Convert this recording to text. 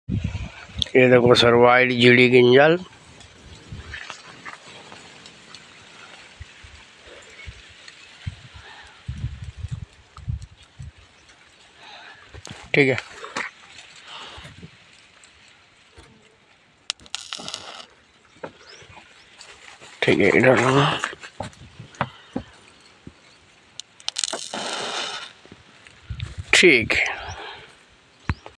ये देखो sir white GD गिंजल, ठीक है। ठीक है इधर ठीक है।